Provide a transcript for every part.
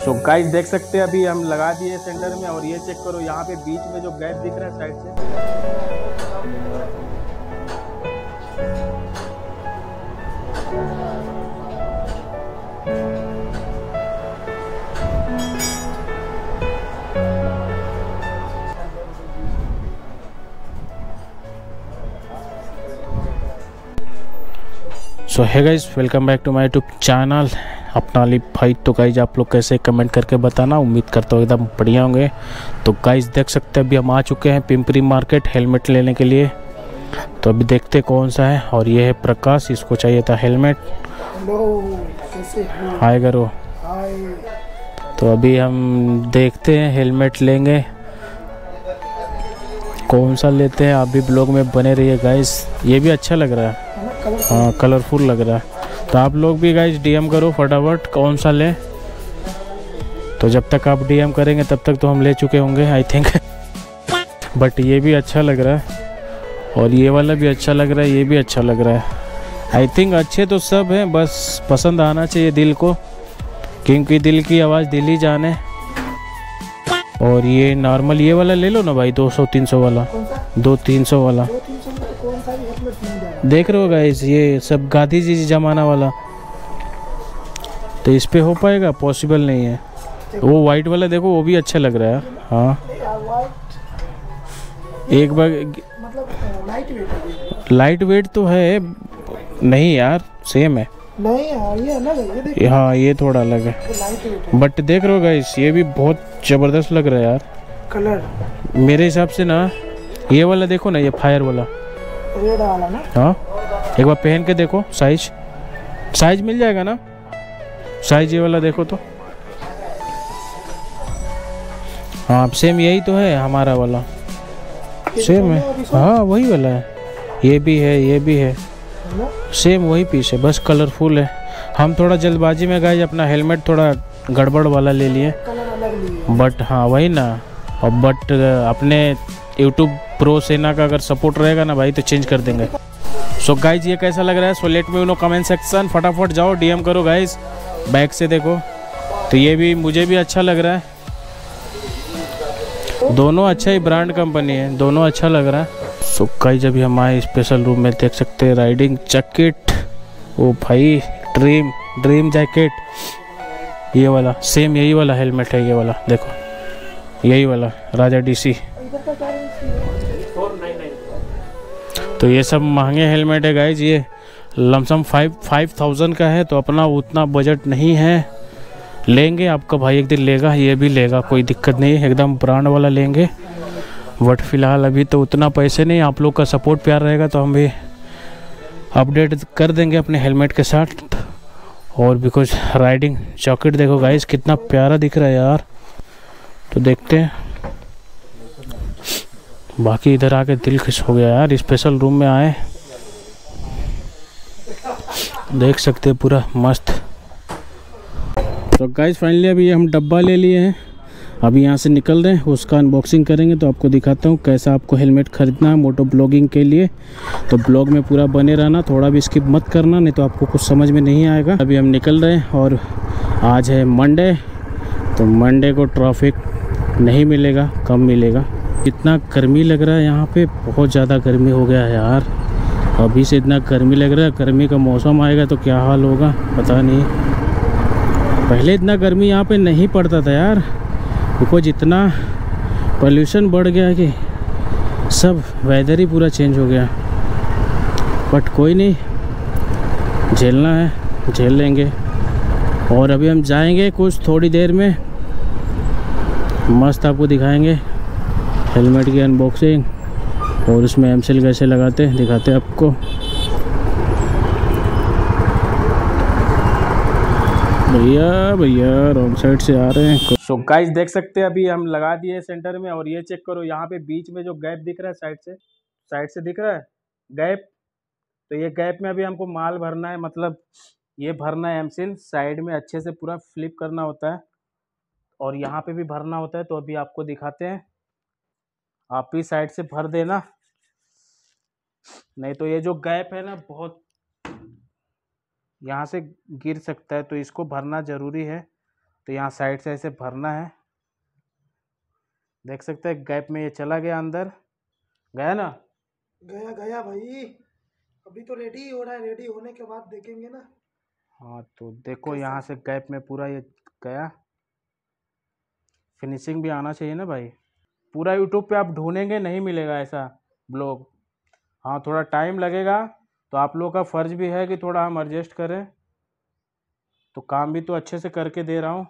So guys देख सकते हैं अभी हम लगा दिए सेंटर में, और ये चेक करो यहाँ पे बीच में जो गैप दिख रहा है साइड से। सो है guys, welcome back to my YouTube channel अपना अली भाई। तो गाइस आप लोग कैसे कमेंट करके बताना, उम्मीद करता हूँ एकदम बढ़िया होंगे। तो गाइस देख सकते हैं अभी हम आ चुके हैं पिंपरी मार्केट हेलमेट लेने के लिए। तो अभी देखते कौन सा है। और ये है प्रकाश, इसको चाहिए था हेलमेट। हाय करो। तो अभी हम देखते हैं हेलमेट लेंगे, कौन सा लेते हैं। आप भी ब्लॉग में बने रहिए गाइस, ये भी अच्छा लग रहा है। हाँ कलरफुल लग रहा है। तो आप लोग भी गाइस डीएम करो फटाफट कौन सा लें। तो जब तक आप डीएम करेंगे तब तक तो हम ले चुके होंगे आई थिंक। बट ये भी अच्छा लग रहा है और ये वाला भी अच्छा लग रहा है, ये भी अच्छा लग रहा है। आई थिंक अच्छे तो सब हैं, बस पसंद आना चाहिए दिल को, क्योंकि दिल की आवाज़ दिल ही जाने। और ये नॉर्मल ये वाला ले लो ना भाई, 200-300 वाला, 200-300 वाला देख रहे हो गाइस, ये सब गांधी जी जमाना वाला। तो इस पे हो पाएगा? पॉसिबल नहीं है। वो वाइट वाला देखो, वो भी अच्छा लग रहा है। हाँ एक बार लाइट वेट तो है नहीं यार, सेम है। नहीं यार ये अलग है, ये देखो। हाँ ये थोड़ा अलग है, बट देख रहे हो गाइस ये भी बहुत ज़बरदस्त लग रहा है यार कलर। मेरे हिसाब से ना ये वाला देखो ना, ये फायर वाला रेड वाला ना। हाँ एक बार पहन के देखो, साइज मिल जाएगा ना, साइज ये वाला देखो तो। हाँ सेम यही तो है हमारा वाला, सेम है। हाँ वही वाला है, ये भी है ये भी है, सेम वही पीस है, बस कलरफुल है। हम थोड़ा जल्दबाजी में गए, अपना हेलमेट थोड़ा गड़बड़ वाला ले लिए, बट हाँ वही ना। और बट अपने यूट्यूब प्रो सेना का अगर सपोर्ट रहेगा ना भाई तो चेंज कर देंगे। सो गाइज ये कैसा लग रहा है, so let me know comment section. फटाफट जाओ डीएम करो गाइज, बैक से देखो। तो ये भी मुझे भी अच्छा लग रहा है, दोनों अच्छा ही ब्रांड कंपनी है, दोनों अच्छा लग रहा है। सो गाइज अभी हम आए स्पेशल रूम में, देख सकते हैं राइडिंग जैकेट। ओ भाई ड्रीम जैकेट, ये वाला सेम यही वाला हेलमेट है, ये वाला देखो यही वाला राजा डीसी। तो ये सब महंगे हेलमेट है गाइज, ये लमसम 5000 का है। तो अपना उतना बजट नहीं है, लेंगे आपका भाई एक दिन लेगा, ये भी लेगा, कोई दिक्कत नहीं है, एकदम ब्रांड वाला लेंगे। बट फिलहाल अभी तो उतना पैसे नहीं, आप लोग का सपोर्ट प्यार रहेगा तो हम भी अपडेट कर देंगे अपने हेलमेट के साथ। और भी कुछ राइडिंग जैकेट देखो गाइस, कितना प्यारा दिख रहा है यार। तो देखते हैं, बाकी इधर आके दिल खुश हो गया यार, स्पेशल रूम में आए, देख सकते हैं पूरा मस्त। तो गाइस फाइनली अभी हम डब्बा ले लिए हैं, अभी यहाँ से निकल रहे हैं, उसका अनबॉक्सिंग करेंगे। तो आपको दिखाता हूँ कैसा आपको हेलमेट खरीदना है मोटो ब्लॉगिंग के लिए। तो ब्लॉग में पूरा बने रहना, थोड़ा भी स्किप मत करना, नहीं तो आपको कुछ समझ में नहीं आएगा। अभी हम निकल रहे हैं और आज है मंडे, तो मंडे को ट्रैफिक नहीं मिलेगा, कम मिलेगा। इतना गर्मी लग रहा है यहाँ पे, बहुत ज़्यादा गर्मी हो गया है यार। अभी से इतना गर्मी लग रहा है, गर्मी का मौसम आएगा तो क्या हाल होगा पता नहीं। पहले इतना गर्मी यहाँ पे नहीं पड़ता था यार, बिकॉज इतना पोल्यूशन बढ़ गया कि सब वेदर ही पूरा चेंज हो गया। बट कोई नहीं, झेलना है, झेल लेंगे। और अभी हम जाएंगे कुछ थोड़ी देर में, मस्त आपको दिखाएंगे हेलमेट की अनबॉक्सिंग, और उसमें एमसील कैसे लगाते हैं दिखाते हैं आपको। भैया रॉन्ग साइड से आ रहे हैं। सो गाइस देख सकते हैं अभी हम लगा दिए सेंटर में, और ये चेक करो यहाँ पे बीच में जो गैप दिख रहा है, साइड से दिख रहा है गैप। तो ये गैप में अभी हमको माल भरना है, मतलब ये भरना है एमसील, साइड में अच्छे से पूरा फ्लिप करना होता है, और यहाँ पे भी भरना होता है। तो अभी आपको दिखाते हैं, आप ही साइड से भर देना, नहीं तो ये जो गैप है ना बहुत यहाँ से गिर सकता है, तो इसको भरना ज़रूरी है। तो यहाँ साइड से ऐसे भरना है। देख सकते हैं गैप में ये चला गया, अंदर गया ना। गया गया भाई, अभी तो रेडी हो रहा है, रेडी होने के बाद देखेंगे ना। हाँ तो देखो यहाँ से गैप में पूरा ये गया। फिनिशिंग भी आना चाहिए ना भाई। पूरा यूट्यूब पे आप ढूंढेंगे नहीं मिलेगा ऐसा ब्लॉग। हाँ थोड़ा टाइम लगेगा, तो आप लोगों का फ़र्ज़ भी है कि थोड़ा हम एडजस्ट करें। तो काम भी तो अच्छे से करके दे रहा हूँ।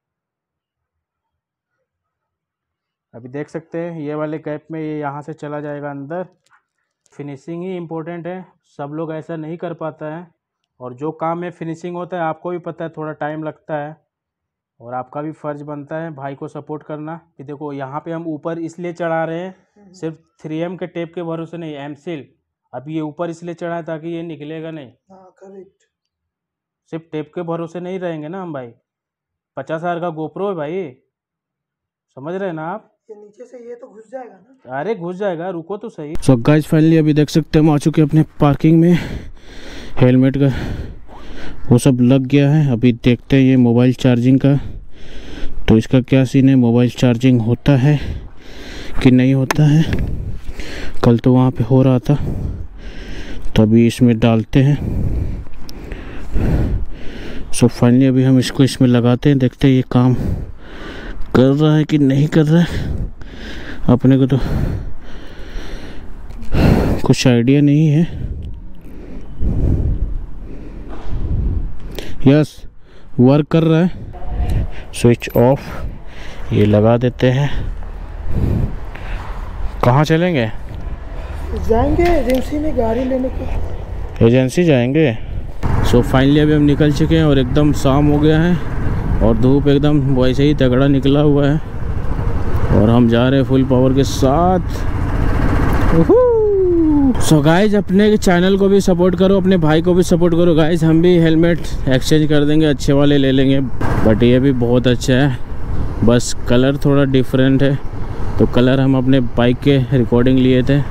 अभी देख सकते हैं ये वाले गैप में ये यहाँ से चला जाएगा अंदर। फिनिशिंग ही इम्पोर्टेंट है, सब लोग ऐसा नहीं कर पाता है। और जो काम में फिनिशिंग होता है आपको भी पता है थोड़ा टाइम लगता है, और आपका भी फ़र्ज़ बनता है भाई को सपोर्ट करना। कि देखो यहाँ पे हम ऊपर इसलिए चढ़ा रहे हैं, सिर्फ 3M के टेप के भरोसे नहीं, एमसील। अभी ये ऊपर इसलिए चढ़ा है ताकि ये निकलेगा नहीं। हाँ करेक्ट। सिर्फ टेप के भरोसे नहीं रहेंगे ना हम भाई। 50,000 का गोप्रो है भाई, समझ रहे हैं ना आप। ये नीचे से ये तो घुस जाएगा ना। अरे घुस जाएगा, रुको तो सही। सो गाइस फाइनली अभी देख सकते हैं हम आ चुके हैं अपने पार्किंग में। हेलमेट का वो सब लग गया है। अभी देखते हैं ये मोबाइल चार्जिंग का, तो इसका क्या सीन है, मोबाइल चार्जिंग होता है कि नहीं होता है। कल तो वहाँ पे हो रहा था, तो अभी इसमें डालते हैं। सो फाइनली अभी हम इसको इसमें लगाते हैं, देखते हैं ये काम कर रहा है कि नहीं कर रहा है। अपने को तो कुछ आइडिया नहीं है। यस वर्क कर रहा है। स्विच ऑफ, ये लगा देते हैं। कहाँ चलेंगे? जाएंगे एजेंसी में गाड़ी लेने को। एजेंसी जाएंगे। सो फाइनली अभी हम निकल चुके हैं और एकदम शाम हो गया है और धूप एकदम वैसे ही तगड़ा निकला हुआ है, और हम जा रहे हैं फुल पावर के साथ। सो गाइज अपने चैनल को भी सपोर्ट करो, अपने भाई को भी सपोर्ट करो गाइज। हम भी हेलमेट एक्सचेंज कर देंगे, अच्छे वाले ले लेंगे। बट ये भी बहुत अच्छा है, बस कलर थोड़ा डिफरेंट है। तो कलर हम अपने बाइक के रिकॉर्डिंग लिए थे।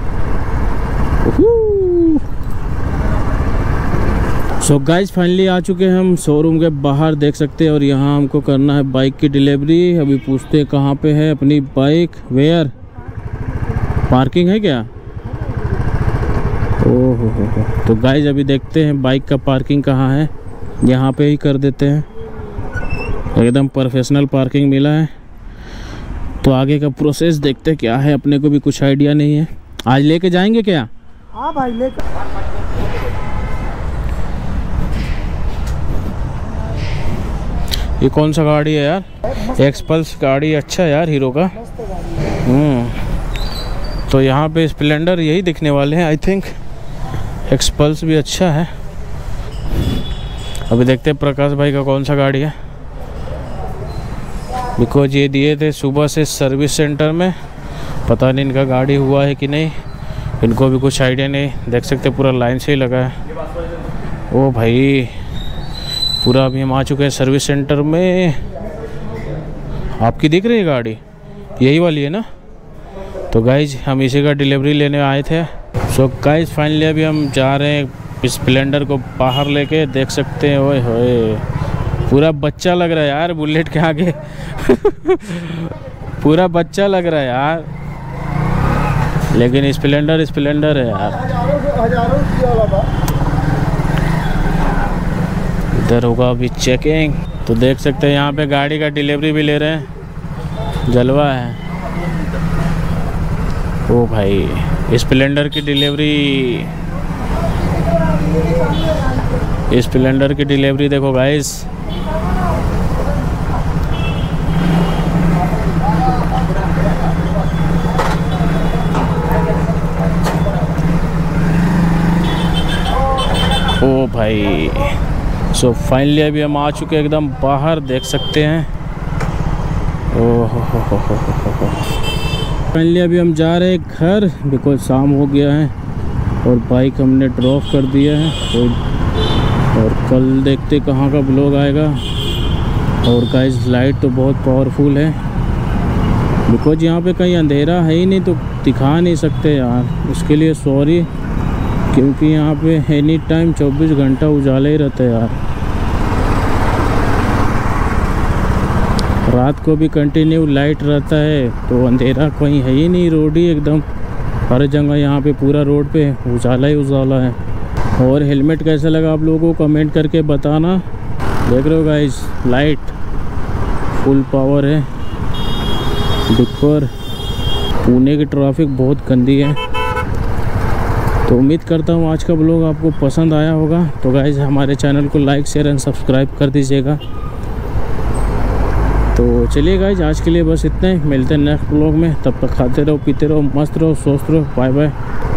सो गाइज फाइनली आ चुके हैं हम शोरूम के बाहर, देख सकते हैं। और यहाँ हमको करना है बाइक की डिलीवरी। अभी पूछते हैं कहाँ पे है अपनी बाइक, वेयर पार्किंग है क्या। ओहो हो। तो गाइज अभी देखते हैं बाइक का पार्किंग कहाँ है, यहाँ पे ही कर देते हैं। एकदम प्रोफेशनल पार्किंग मिला है। तो आगे का प्रोसेस देखते हैं क्या है, अपने को भी कुछ आइडिया नहीं है। आज लेके जाएंगे क्या? हाँ भाई लेकर। ये कौन सा गाड़ी है यार? एक्सपल्स गाड़ी, अच्छा यार हीरो का। तो यहाँ पे स्प्लेंडर यही दिखने वाले हैं आई थिंक। एक्सपल्स भी अच्छा है। अभी देखते हैं प्रकाश भाई का कौन सा गाड़ी है, बिकॉज ये दिए थे सुबह से सर्विस सेंटर में। पता नहीं इनका गाड़ी हुआ है कि नहीं, इनको भी कुछ आइडिया नहीं। देख सकते पूरा लाइन से ही लगा है। ओ भाई पूरा अभी हम आ चुके हैं सर्विस सेंटर में। आपकी दिख रही है गाड़ी, यही वाली है ना? तो गाइज हम इसी का डिलीवरी लेने आए थे। सो गाइज फाइनली अभी हम जा रहे हैं स्प्लेंडर को बाहर लेके। देख सकते हैं ओए होए, पूरा बच्चा लग रहा है यार बुलेट के आगे। पूरा बच्चा लग रहा है यार, लेकिन स्प्लेंडर स्प्लेंडर है यार। इधर होगा अभी चेकिंग। तो देख सकते हैं यहाँ पे गाड़ी का डिलीवरी भी ले रहे हैं, जलवा है। ओ भाई स्प्लेंडर की डिलीवरी, स्प्लेंडर की डिलीवरी देखो गाइस। ओ भाई सो फाइनली अभी हम आ चुके हैं एकदम बाहर, देख सकते हैं। ओह हो। फाइनली अभी हम जा रहे हैं घर, बिकॉज शाम हो गया है और बाइक हमने ड्रॉप कर दिया है। और कल देखते कहाँ का ब्लॉग आएगा। और गाइस लाइट तो बहुत पावरफुल है, बिकॉज यहाँ पे कहीं अंधेरा है ही नहीं तो दिखा नहीं सकते यार। उसके लिए सॉरी, क्योंकि यहाँ पे एनी टाइम 24 घंटा उजाला ही रहता है यार। रात को भी कंटिन्यू लाइट रहता है, तो अंधेरा कहीं है ही नहीं। रोड ही एकदम हर जगह यहाँ पे पूरा रोड पे उजाला ही उजाला है। और हेलमेट कैसा लगा आप लोगों को कमेंट करके बताना। देख रहे हो गाइस, लाइट फुल पावर है। डिपर पुणे की ट्रैफिक बहुत गंदी है। तो उम्मीद करता हूँ आज का ब्लॉग आपको पसंद आया होगा। तो गाइस हमारे चैनल को लाइक शेयर एंड सब्सक्राइब कर दीजिएगा। तो चलिए गाइस, आज के लिए बस इतना ही। मिलते हैं नेक्स्ट ब्लॉग में। तब तक खाते रहो, पीते रहो, मस्त रहो, स्वस्थ रहो। Bye bye.